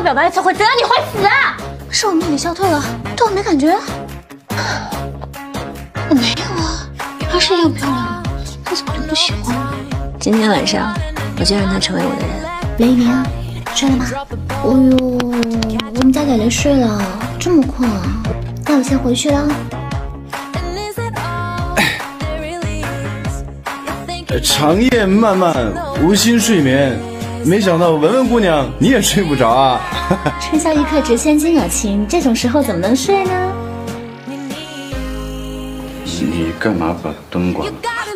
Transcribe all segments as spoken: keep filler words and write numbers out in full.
表白一次会怎样？你会死啊！ 是我命里消退了，对我没感觉？我没有啊，她是一样漂亮的，她怎么就不喜欢我？今天晚上我就让她成为我的人。雷云，睡了吗？哎呦，我们家蕾蕾睡了，这么困啊？那我先回去了。 长夜漫漫，无心睡眠，没想到文文姑娘你也睡不着啊！ 春宵一刻值千金有情，这种时候怎么能睡呢？ 你干嘛把灯关了？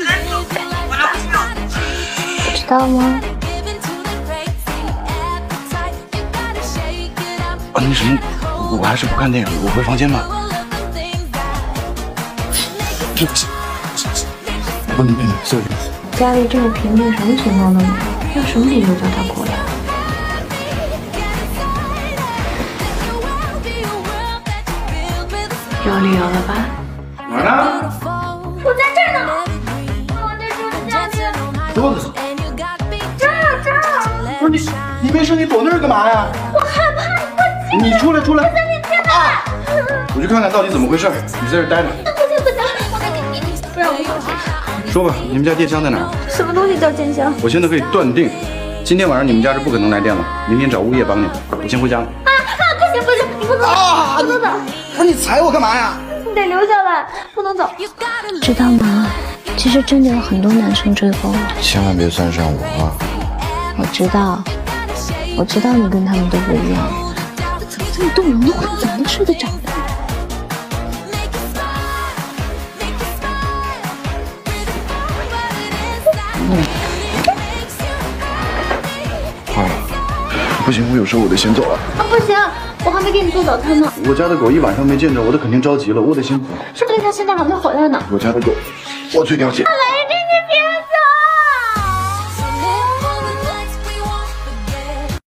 不知道吗？ 啊，那什么，我还是不看电影，我回房间吧。对不起，我里面的摄影。 家里这么平静，什么情况都没有，用什么理由叫他过来？有理由了吧？ 哪儿呢？ 我在这儿呢。我在这儿家里。 桌子上。 这儿这儿。 不是你，你没事，你躲那儿干嘛呀？ 我害怕，快进。 你出来，出来。 我在你进来。啊、 我去看看到底怎么回事。你在这儿待着。 不行不行，我赶紧你你不让我小心。 说吧，你们家电箱在哪儿？ 什么东西叫电箱？ 我现在可以断定，今天晚上你们家是不可能来电了。明天找物业帮你。我先回家了。 啊啊！不行不行，你不能走，啊、不能走！ 不是你踩我干嘛呀？ 你得留下来，不能走。 知道吗？其实真的有很多男生追过我。 千万别算上我啊！ 我知道，我知道你跟他们都不一样。怎么这么动人的话，怎么能睡得着呢？ 好了，不行，我有事，我得先走了。 啊，不行，我还没给你做早餐呢。 我家的狗一晚上没见着我，它肯定着急了，我得先走。 说不定它现在还没回来呢。 我家的狗，我最了解。 雷震，你别走！